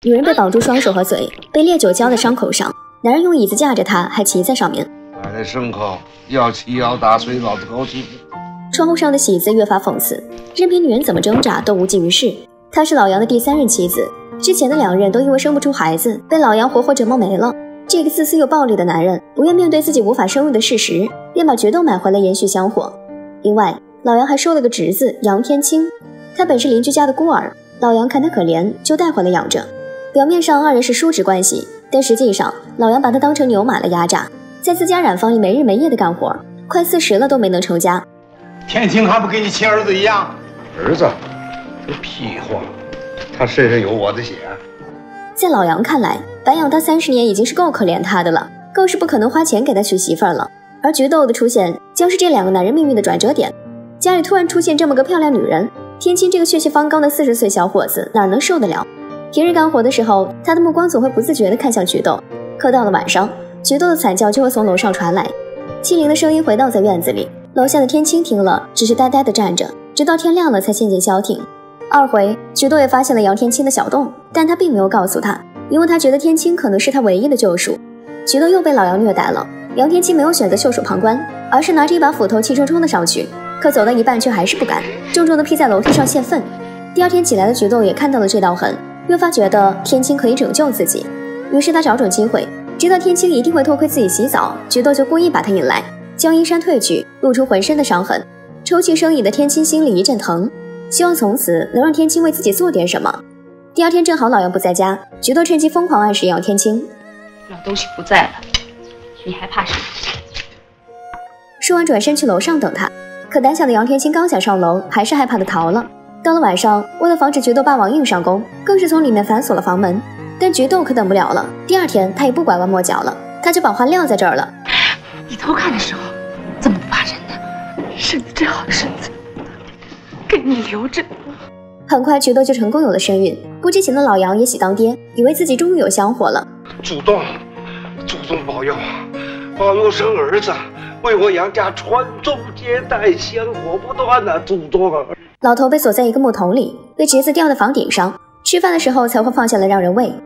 女人被绑住双手和嘴，被烈酒浇在伤口上，男人用椅子架着她，还骑在上面。 买的牲口要骑要打，随老子高兴。 窗户上的喜字越发讽刺，任凭女人怎么挣扎都无济于事。她是老杨的第3任妻子，之前的2任都因为生不出孩子，被老杨活活折磨没了。这个自私又暴力的男人不愿面对自己无法生育的事实，便把决斗买回来延续香火。另外，老杨还收了个侄子杨天清，他本是邻居家的孤儿，老杨看他可怜，就带回来养着。表面上2人是叔侄关系，但实际上老杨把他当成牛马了压榨，在自家染坊里没日没夜的干活，快40了都没能成家。 天清还不跟你亲儿子一样？ 儿子，这屁话，他身上有我的血。 在老杨看来，白养他30年已经是够可怜他的了，更是不可能花钱给他娶媳妇儿了。而决斗的出现将是这2个男人命运的转折点。家里突然出现这么个漂亮女人，天清这个血气方刚的40岁小伙子哪能受得了？平日干活的时候，他的目光总会不自觉地看向决斗，可到了晚上，决斗的惨叫就会从楼上传来。凄厉的声音回荡在院子里，楼下的天清听了只是呆呆地站着，直到天亮了才渐渐消停。2回，决斗也发现了杨天清的小洞，但他并没有告诉他，因为他觉得天清可能是他唯一的救赎。决斗又被老杨虐待了，杨天清没有选择袖手旁观，而是拿着一把斧头气冲冲地上去，可走到一半却还是不敢，重重地劈在楼梯上泄愤。第2天起来的决斗也看到了这道痕，越发觉得天清可以拯救自己，于是他找准机会，知道天清一定会偷窥自己洗澡，决斗就故意把他引来，将衣衫褪去，露出浑身的伤痕。抽泣生意的天清心里一阵疼，希望从此能让天清为自己做点什么。第2天正好老杨不在家，决斗趁机疯狂暗示杨天清， 老东西不在了，你还怕什么？ 说完转身去楼上等他，可胆小的杨天清刚想上楼，还是害怕的逃了。到了晚上，为了防止决斗霸王硬上弓，更是从里面反锁了房门。但决斗可等不了了，第2天他也不拐弯抹角了，他就把话撂在这儿了。 你偷看的时候怎么不怕人呢？身子真好的身子，给你留着。 很快决斗就成功有了身孕，不知情的老杨也喜当爹，以为自己终于有香火了。 祖宗保佑，保佑生儿子，为我杨家传宗接代，香火不断呐！祖宗啊！ 老头被锁在一个木桶里，被侄子吊在房顶上，吃饭的时候才会放下来让人喂。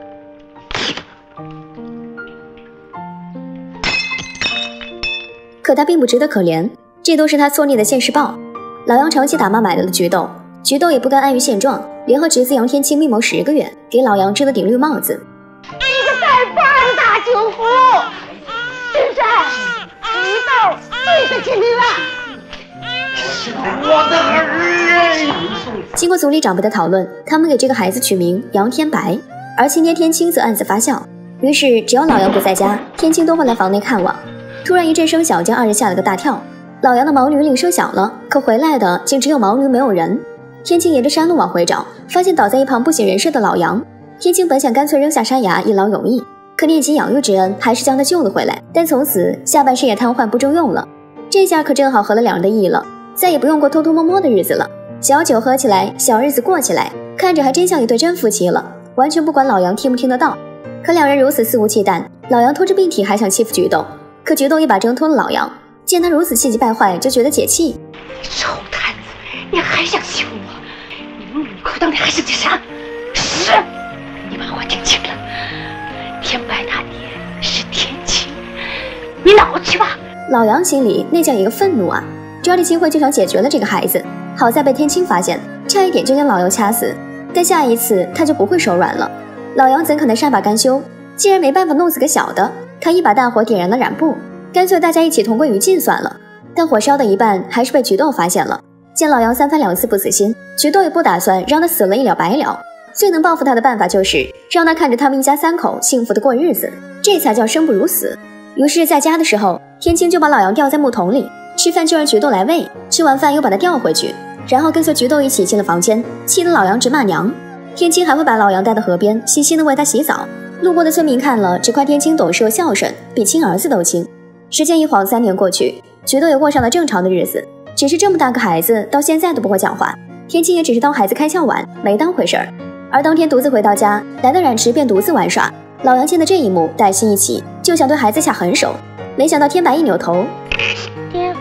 可他并不值得可怜，这都是他作孽的现世报。老杨长期打骂买来了决斗，决斗也不甘安于现状，联合侄子杨天清密谋10个月，给老杨织了顶绿帽子。 一个带把的大酒壶，现在决斗对得起你了。 我的儿！ 经过族里长辈的讨论，他们给这个孩子取名杨天白，而亲爹天清则暗自发笑。于是只要老杨不在家，天清都会来房内看望。突然一阵声响将2人吓了个大跳，老杨的毛驴铃声响了，可回来的竟只有毛驴没有人。天清沿着山路往回找，发现倒在一旁不省人事的老杨。天清本想干脆扔下山崖一劳永逸，可念及养育之恩，还是将他救了回来，但从此下半身也瘫痪不中用了。这下可正好合了2人的意了，再也不用过偷偷摸摸的日子了，小酒喝起来，小日子过起来，看着还真像一对真夫妻了，完全不管老杨听不听得到。可2人如此肆无忌惮，老杨拖着病体还想欺负决斗，可决斗一把挣脱了老杨，见他如此气急败坏，就觉得解气。 臭摊子，你还想欺负我？你目无可当，你还想干啥？是，你把话听清了，天白大爹是天清，你老去吧。 老杨心里那叫一个愤怒啊，抓着机会就想解决了这个孩子。好在被天清发现，差一点就将老杨掐死，但下一次他就不会手软了。老杨怎可能善罢甘休？既然没办法弄死个小的，他一把大火点燃了染布，干脆大家一起同归于尽算了。但火烧到一半，还是被决斗发现了。见老杨3番2次不死心，决斗也不打算让他死了一了百了。最能报复他的办法就是让他看着他们一家3口幸福的过日子，这才叫生不如死。于是在家的时候，天清就把老杨吊在木桶里，吃饭就让决斗来喂，吃完饭又把他吊回去，然后跟随决斗一起进了房间，气得老杨直骂娘。天清还会把老杨带到河边，细心的为他洗澡。路过的村民看了，只夸天清懂事又孝顺，比亲儿子都亲。时间一晃3年过去，决斗也过上了正常的日子，只是这么大个孩子到现在都不会讲话，天清也只是当孩子开窍晚，没当回事儿。而当天独自回到家，来到染池便独自玩耍。老杨见到这一幕，带心一起，就想对孩子下狠手，没想到天白一扭头， 爹，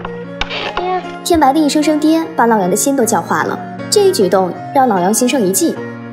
天白的一声声爹，把老杨的心都教化了。这一举动让老杨心生一计，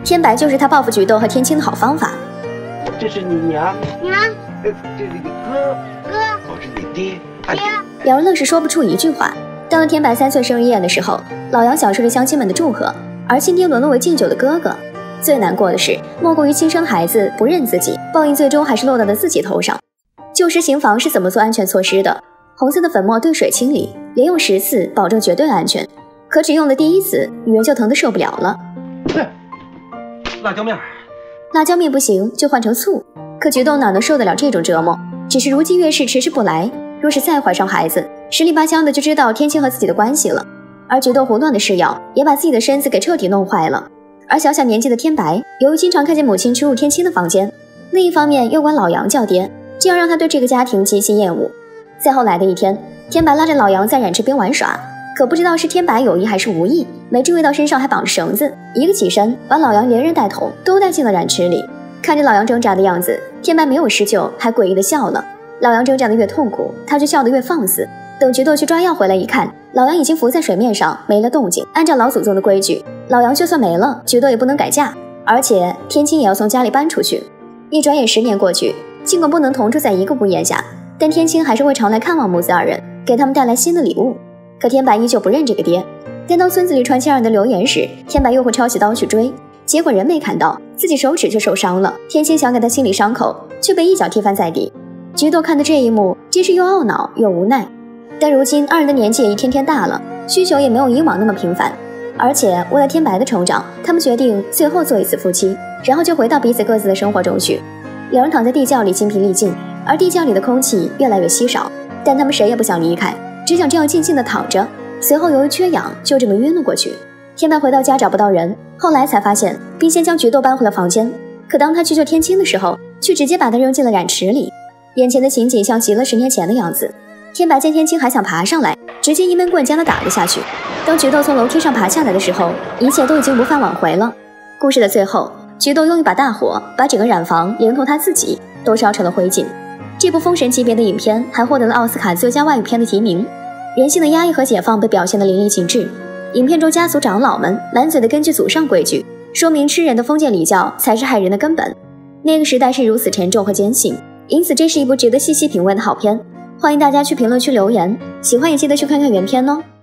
天白就是他报复菊豆和天青的好方法。 这是你娘， 娘， 这是你哥，我是你爹， 两人愣是说不出一句话。到了天白3岁生日宴的时候，老杨享受着乡亲们的祝贺，而亲爹沦落为敬酒的哥哥。最难过的是，莫过于亲生孩子不认自己，报应最终还是落到了自己头上。旧时刑房是怎么做安全措施的？红色的粉末兑水清理，连用10次，保证绝对安全。可只用了第1次，女人就疼得受不了了。 辣椒面， 辣椒面不行，就换成醋。可菊豆哪能受得了这种折磨？只是如今越是迟迟不来，若是再怀上孩子，十里八乡的就知道天青和自己的关系了。而菊豆胡乱的试药，也把自己的身子给彻底弄坏了。而小小年纪的天白，由于经常看见母亲出入天青的房间，另一方面又管老杨叫爹，这样让他对这个家庭极其厌恶。再后来的一天，天白拉着老杨在染池边玩耍，可不知道是天白有意还是无意，没注意到身上还绑着绳子，一个起身把老杨连人带头都带进了染池里。看着老杨挣扎的样子，天白没有施救，还诡异的笑了。老杨挣扎的越痛苦，他就笑得越放肆。等菊豆去抓药回来一看，老杨已经浮在水面上，没了动静。按照老祖宗的规矩，老杨就算没了，菊豆也不能改嫁，而且天青也要从家里搬出去。一转眼10年过去，尽管不能同住在一个屋檐下，但天青还是会常来看望母子2人，给他们带来新的礼物。可天白依旧不认这个爹，但当村子里传其2人的流言时，天白又会抄起刀去追，结果人没看到，自己手指却受伤了。天青想给他清理伤口，却被一脚踢翻在地。菊豆看的这一幕，真是又懊恼又无奈。但如今2人的年纪也一天天大了，需求也没有以往那么频繁，而且为了天白的成长，他们决定最后做一次夫妻，然后就回到彼此各自的生活中去。两人躺在地窖里精疲力尽，而地窖里的空气越来越稀少，但他们谁也不想离开，只想这样静静地躺着。随后由于缺氧，就这么晕了过去。天白回到家找不到人，后来才发现冰仙将菊豆搬回了房间，可当他去救天青的时候，却直接把他扔进了染池里。眼前的情景像极了10年前的样子。天白见天青还想爬上来，直接一闷棍将他打了下去。当菊豆从楼梯上爬下来的时候，一切都已经无法挽回了。故事的最后，菊豆用一把大火把整个染房连同他自己都烧成了灰烬。这部封神级别的影片还获得了奥斯卡最佳外语片的提名。人性的压抑和解放被表现得淋漓尽致。影片中家族长老们满嘴的根据祖上规矩，说明吃人的封建礼教才是害人的根本。那个时代是如此沉重和艰辛，因此这是一部值得细细品味的好片。欢迎大家去评论区留言，喜欢也记得去看看原片哦。